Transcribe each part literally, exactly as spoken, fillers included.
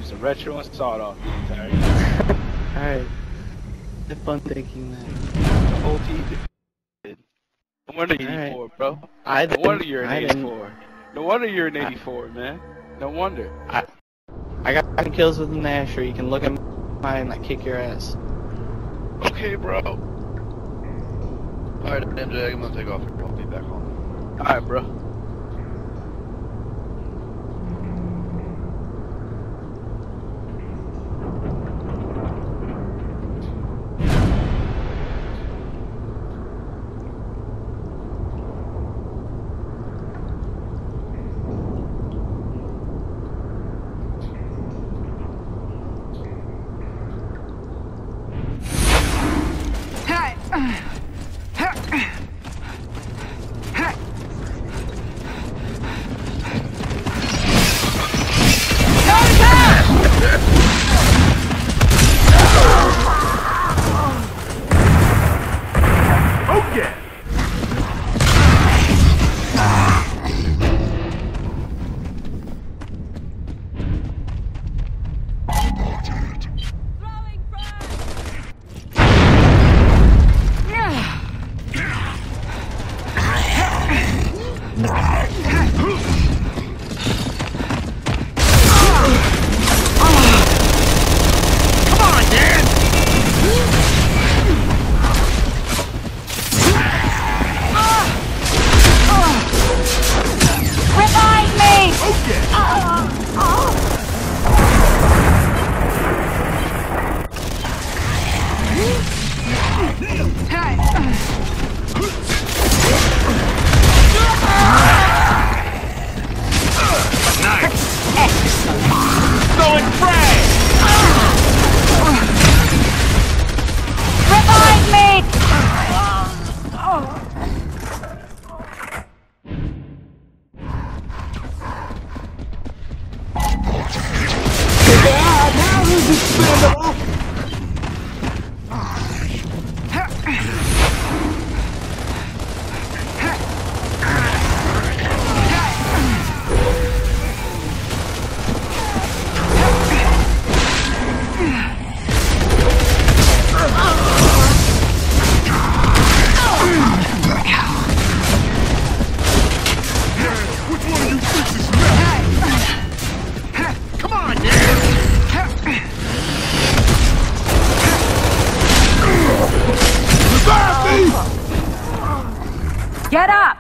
some retro and sawed off. Alright. Alright. Have fun thinking that. The whole team did. No wonder you're Alright. eighty-four, bro. I No wonder you're an I eighty-four. No wonder you're an eighty-four, man. No wonder. I, I got nine kills with Nashor. You can look at mine. I kick your ass. Okay, bro. Alright, M J, I'm gonna take off here. I'll be back on. Alright, bro. Get up!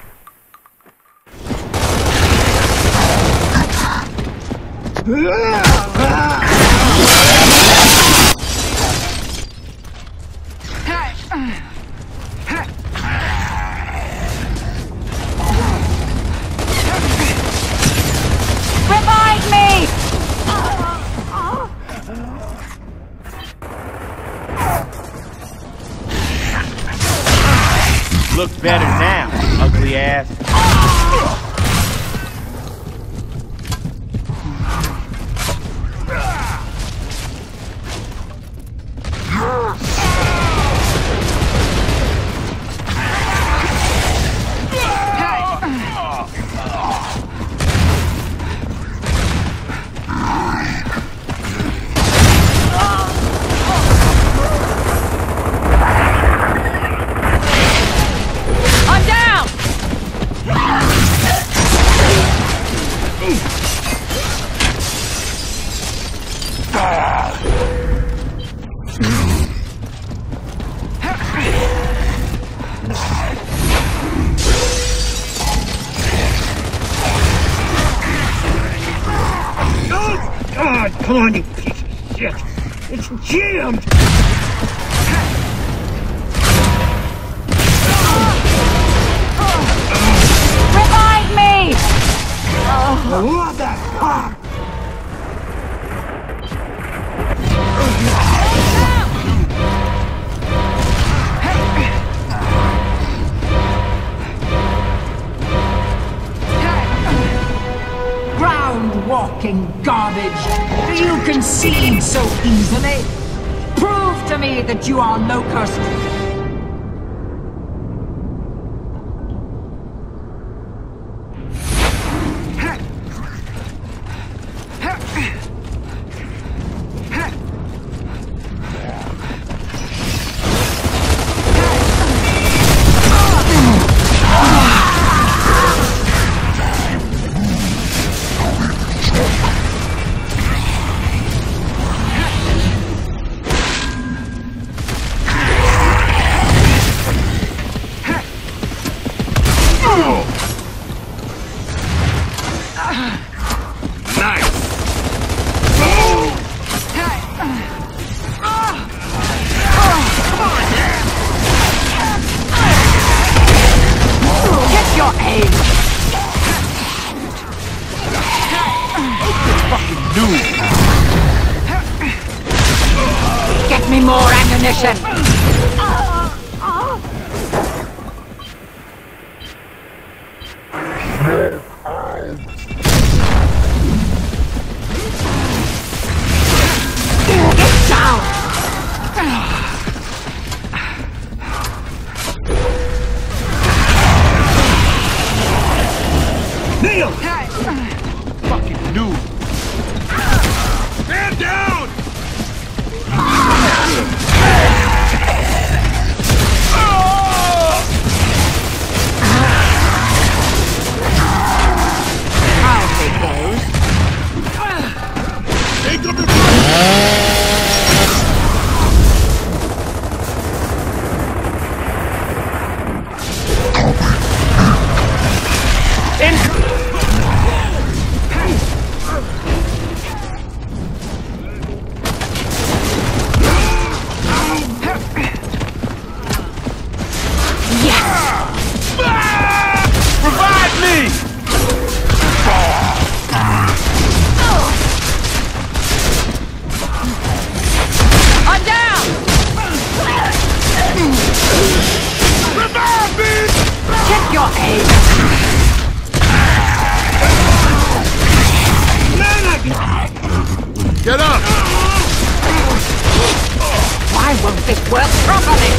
Revive me! Look better now, ugly ass. God, come on, you piece of shit! It's jammed! Revive me! What the fuck? Ground-walking garbage! You concede so easily! Prove to me that you are Locust! me more ammunition! Get down! Neil! Fucking noob. Stand down! I'll take those. Take them Revive me! I'm down! revive me! Check your aim! Get up! Why won't this work properly?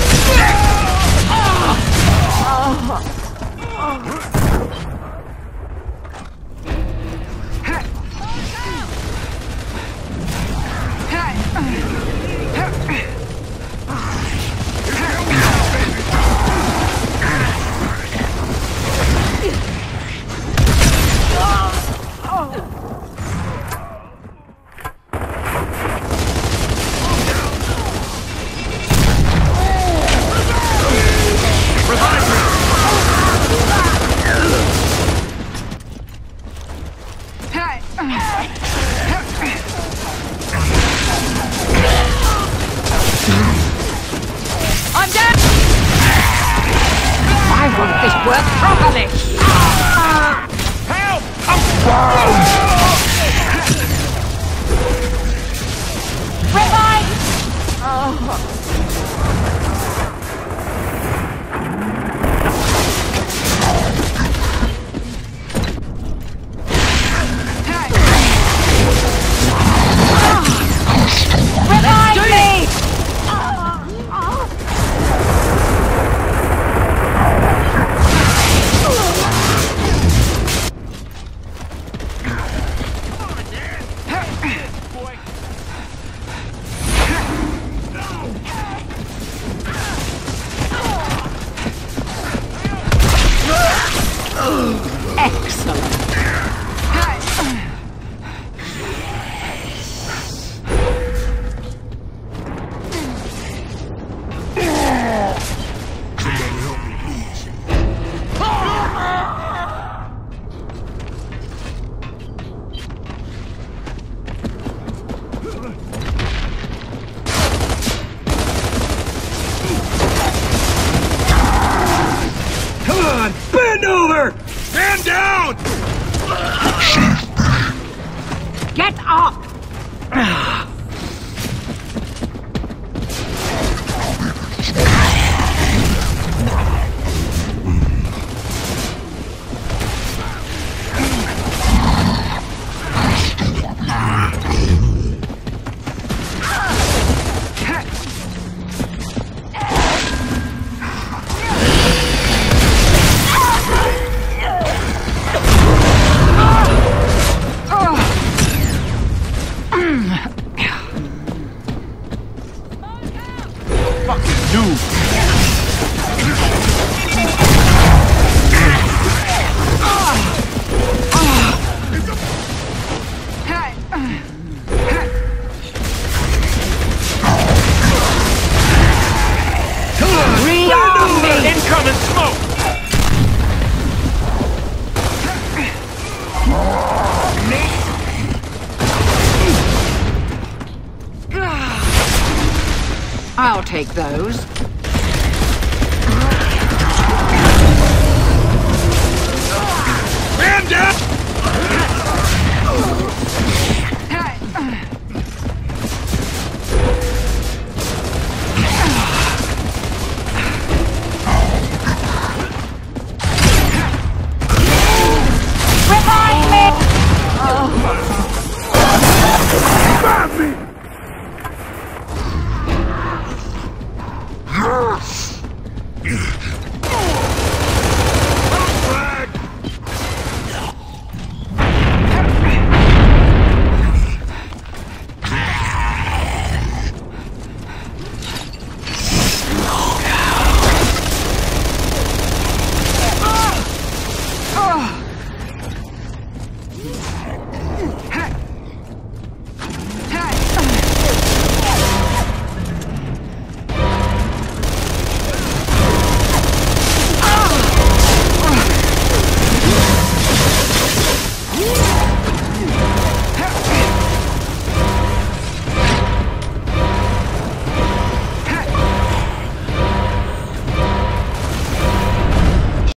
I'm dead! Why won't this work properly? Help! Revive! Revive me! Excellent. Come on! Bend over! Stand down! Get up! Fucking noob. Rearm me! Incoming smoke! I'll take those. Stand down!